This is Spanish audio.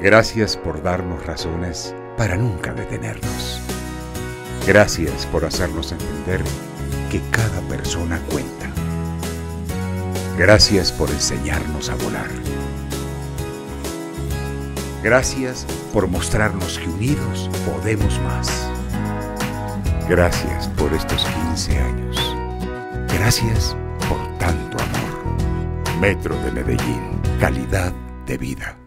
Gracias por darnos razones para nunca detenernos. Gracias por hacernos entender que cada persona cuenta. Gracias por enseñarnos a volar. Gracias por mostrarnos que unidos podemos más. Gracias por estos 15 años. Gracias por tanto amor. Metro de Medellín, calidad de vida.